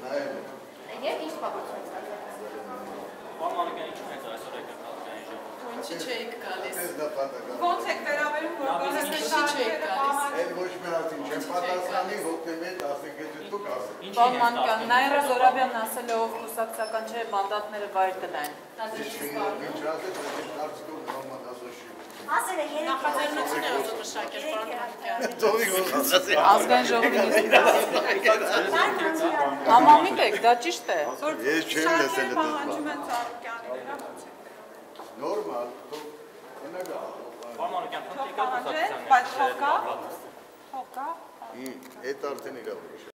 Եվ ինչ պապացում եք Պարմանական ինչու եք այսօր եկել քաղաքային ժողով։ Ինչի չէիք գալիս։ Ոնց եք վերաբերում, որ գոնե Ինչի չէիք գալիս։ Էլ ոչ մի հարցին չեմ պատասխանի, հոկտեմբերի 15-ից դուք ասեք։ Պարմանական Նաիրա Զորաբյանն ասել է ով կուսակցական չէ մանդատները վայր կնային։ Ինչ ասեք, դարձքում համադասոշի։ Ասել է երեք Նախաձեռնություն է ուզում մշակել պարմանական։ Ազգային ժողովի Համամիտ եք, դա ճիշտ է։ Ես չեմ լսել այդ պահանջում են Ծառուկյանի վրա, ոնց եք։ Նորմալ, Պարմանական Թող պահանջեն, բայց թող կա։ այդ արդեն իրավունք